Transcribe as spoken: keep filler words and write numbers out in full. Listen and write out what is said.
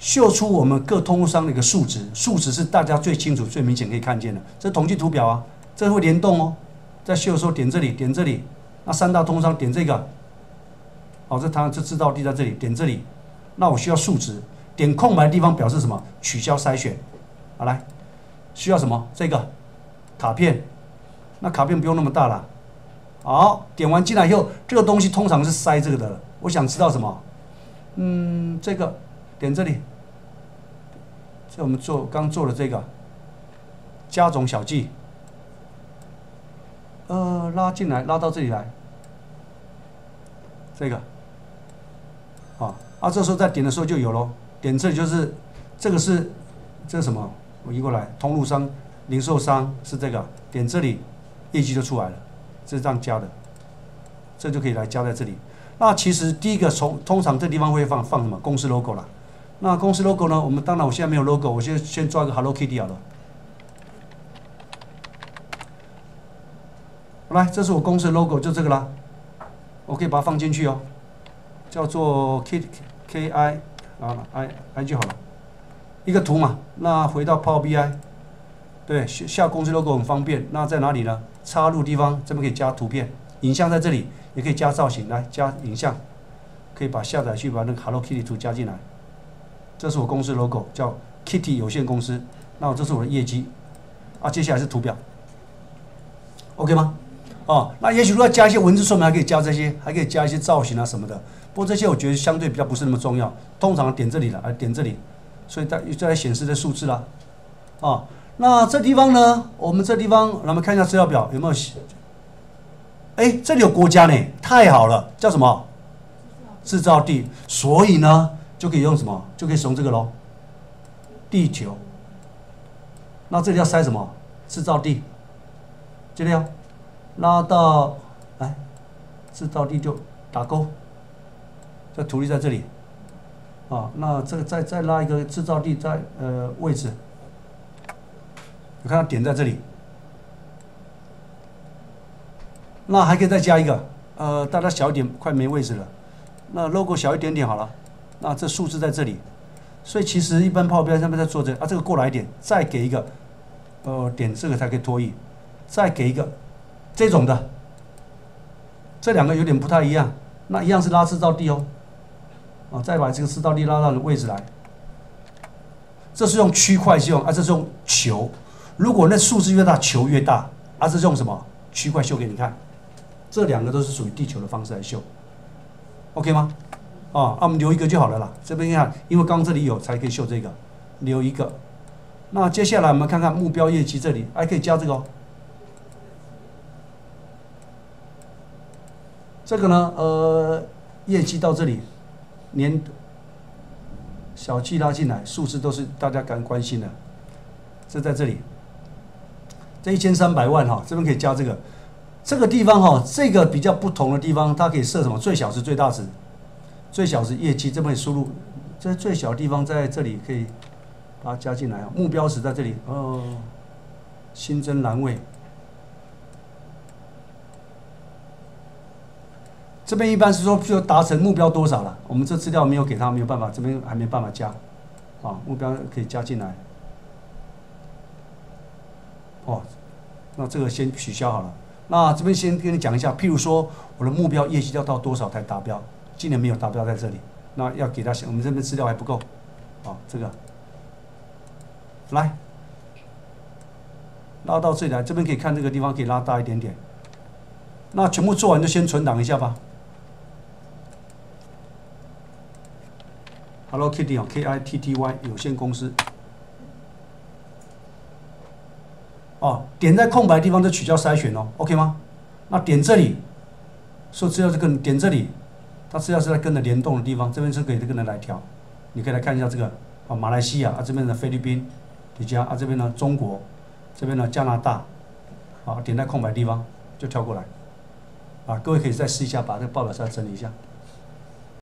秀出我们各通路商的一个数值，数值是大家最清楚、最明显可以看见的。这是统计图表啊，这会联动哦。在秀的时候点这里，点这里，那三大通商点这个，好，这它这制造地在这里，点这里，那我需要数值，点空白的地方表示什么？取消筛选。好，来，需要什么？这个卡片，那卡片不用那么大了。好，点完进来以后，这个东西通常是筛这个的。我想知道什么？嗯，这个点这里，这我们做刚做的这个加总小记，呃，拉进来，拉到这里来，这个，啊，啊，这时候再点的时候就有咯。点这里就是这个是这是什么？我移过来，通路商、零售商是这个，点这里，业绩就出来了。这是这样加的，这就可以来加在这里。那其实第一个从通常这地方会放放什么公司 logo 啦。那公司 logo 呢？我们当然我现在没有 logo， 我先先抓一个 Hello Kitty 好了。来，这是我公司的 logo， 就这个啦。我可以把它放进去哦，叫做 K K I 啊 I I 就好了，一个图嘛。那回到 Power B I， 对，下公司 logo 很方便。那在哪里呢？插入地方这边可以加图片，影像在这里，也可以加造型，来加影像，可以把下载去把那个 Hello Kitty 图加进来。这是我公司 logo， 叫 Kitty 有限公司。那这是我的业绩，啊，接下来是图表 ，OK 吗？哦，那也许如果要加一些文字说明，还可以加这些，还可以加一些造型啊什么的。不过这些我觉得相对比较不是那么重要，通常点这里了，啊，点这里，所以在再来显示这数字啦，啊。那这地方呢？我们这地方，咱们看一下资料表有没有？哎，这里有国家呢，太好了，叫什么？制造地。所以呢，就可以用什么？就可以使用这个咯。地球。那这里要塞什么？制造地。这里要拉到来，制造地就打勾。这图例在这里。啊，那这个再再拉一个制造地在呃位置。你看它点在这里，那还可以再加一个，呃，大家小一点，快没位置了。那 logo 小一点点好了，那这数字在这里，所以其实一般Power B I上面在做这个，啊，这个过来一点，再给一个，呃，点这个才可以脱译，再给一个这种的，这两个有点不太一样，那一样是拉制造地哦，啊，再把这个制造地拉到位置来，这是用区块是用，啊，这是用球。如果那数字越大，球越大，啊，这是用什么区块秀给你看？这两个都是属于地球的方式来秀 ，OK 吗？啊，啊我们留一个就好了啦。这边看，因为刚刚这里有才可以秀这个，留一个。那接下来我们看看目标业绩这里，还可以加这个哦。这个呢，呃，业绩到这里，年小记拉进来，数字都是大家敢关心的，这在这里。这一千三百万哈，这边可以加这个，这个地方哈，这个比较不同的地方，它可以设什么最小值、最大值，最小值业绩这边可以输入，这最小的地方在这里可以把它加进来啊，目标值在这里哦，新增栏位，这边一般是说就达成目标多少了，我们这资料没有给他，没有办法，这边还没办法加，啊，目标可以加进来。哦，那这个先取消好了。那这边先跟你讲一下，譬如说我的目标业绩要到多少才达标？今年没有达标在这里，那要给他，我们这边资料还不够。好，这个来拉到这里来，这边可以看这个地方可以拉大一点点。那全部做完就先存档一下吧。Hello Kitty 哦 ，K I T T Y 有限公司。哦，点在空白的地方就取消筛选哦 ，OK 吗？那点这里，说资料是跟点这里，它资料是在跟着联动的地方，这边是可以跟着来调。你可以来看一下这个啊，马来西亚啊这边的菲律宾，你加啊这边呢中国，这边呢加拿大，啊点在空白的地方就跳过来，啊各位可以再试一下，把这个报表再整理一下。